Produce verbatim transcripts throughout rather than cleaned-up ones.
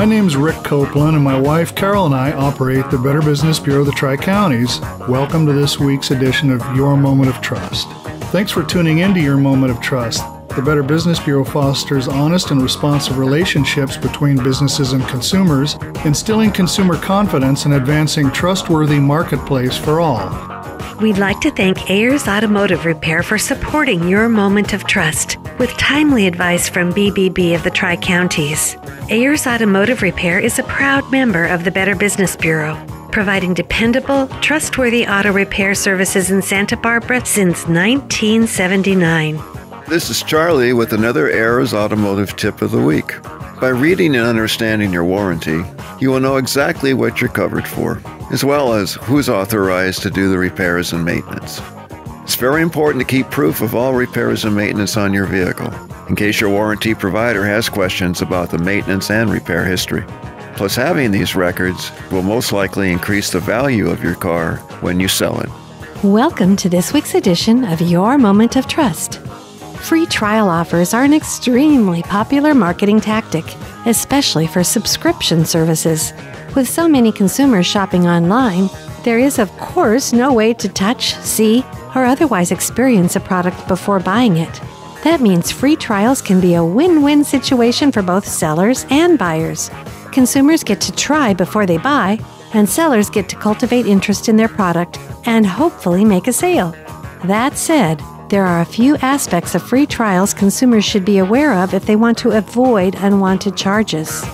My name's Rick Copeland, and my wife Carol and I operate the Better Business Bureau of the Tri-Counties. Welcome to this week's edition of Your Moment of Trust. Thanks for tuning into Your Moment of Trust. The Better Business Bureau fosters honest and responsive relationships between businesses and consumers, instilling consumer confidence and advancing trustworthy marketplace for all. We'd like to thank Ayers Automotive Repair for supporting Your Moment of Trust with timely advice from B B B of the Tri-Counties. Ayers Automotive Repair is a proud member of the Better Business Bureau, providing dependable, trustworthy auto repair services in Santa Barbara since nineteen seventy-nine. This is Charlie with another Ayers Automotive Tip of the Week. By reading and understanding your warranty, you will know exactly what you're covered for, as well as who's authorized to do the repairs and maintenance. It's very important to keep proof of all repairs and maintenance on your vehicle, in case your warranty provider has questions about the maintenance and repair history. Plus, having these records will most likely increase the value of your car when you sell it. Welcome to this week's edition of Your Moment of Trust. Free trial offers are an extremely popular marketing tactic, especially for subscription services. With so many consumers shopping online, there is, of course, no way to touch, see, or otherwise experience a product before buying it. That means free trials can be a win-win situation for both sellers and buyers. Consumers get to try before they buy, and sellers get to cultivate interest in their product and hopefully make a sale. That said, there are a few aspects of free trials consumers should be aware of if they want to avoid unwanted charges.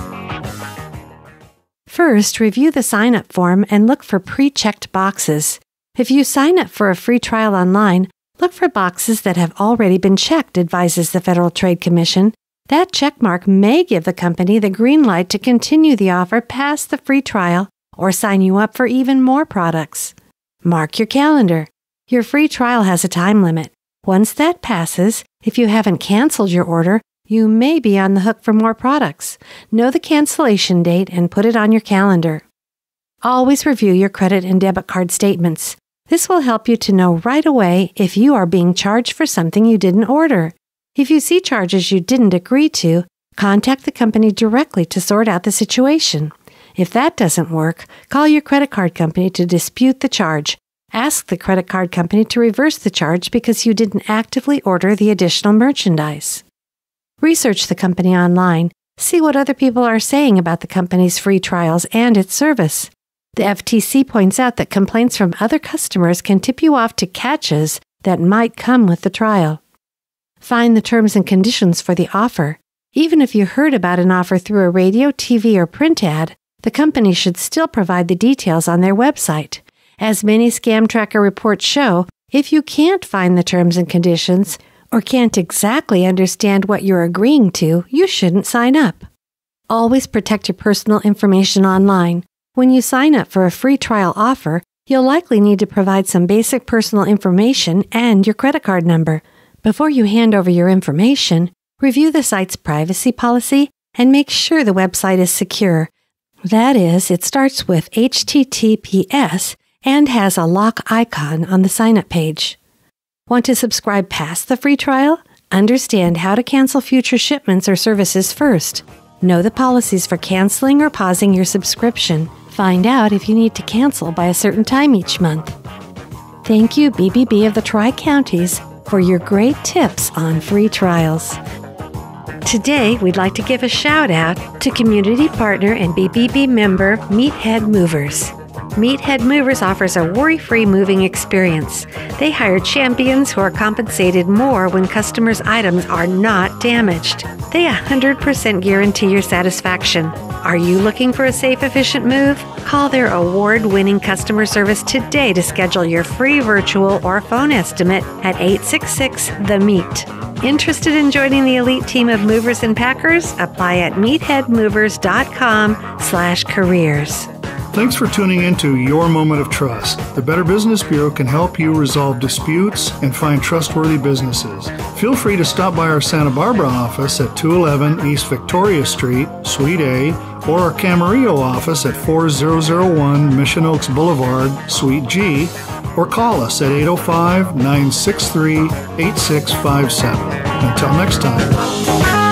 First, review the sign-up form and look for pre-checked boxes. If you sign up for a free trial online, look for boxes that have already been checked, advises the Federal Trade Commission. That checkmark may give the company the green light to continue the offer past the free trial or sign you up for even more products. Mark your calendar. Your free trial has a time limit. Once that passes, if you haven't canceled your order, you may be on the hook for more products. Know the cancellation date and put it on your calendar. Always review your credit and debit card statements. This will help you to know right away if you are being charged for something you didn't order. If you see charges you didn't agree to, contact the company directly to sort out the situation. If that doesn't work, call your credit card company to dispute the charge. Ask the credit card company to reverse the charge because you didn't actively order the additional merchandise. Research the company online. See what other people are saying about the company's free trials and its service. The F T C points out that complaints from other customers can tip you off to catches that might come with the trial. Find the terms and conditions for the offer. Even if you heard about an offer through a radio, T V, or print ad, the company should still provide the details on their website. As many scam tracker reports show, if you can't find the terms and conditions or can't exactly understand what you're agreeing to, you shouldn't sign up. Always protect your personal information online. When you sign up for a free trial offer, you'll likely need to provide some basic personal information and your credit card number. Before you hand over your information, review the site's privacy policy and make sure the website is secure. That is, it starts with H T T P S and has a lock icon on the sign-up page. Want to subscribe past the free trial? Understand how to cancel future shipments or services first. Know the policies for canceling or pausing your subscription. Find out if you need to cancel by a certain time each month. Thank you, B B B of the Tri-Counties, for your great tips on free trials. Today, we'd like to give a shout-out to community partner and B B B member Meathead Movers. Meathead Movers offers a worry-free moving experience. They hire champions who are compensated more when customers' items are not damaged. They one hundred percent guarantee your satisfaction. Are you looking for a safe, efficient move? Call their award-winning customer service today to schedule your free virtual or phone estimate at eight six six, the meet. Interested in joining the elite team of movers and packers? Apply at meathead movers dot com slash careers. Thanks for tuning into Your Moment of Trust. The Better Business Bureau can help you resolve disputes and find trustworthy businesses. Feel free to stop by our Santa Barbara office at two eleven East Victoria Street, Suite A, or our Camarillo office at four thousand one Mission Oaks Boulevard, Suite G, or call us at eight oh five, nine six three, eight six five seven. Until next time.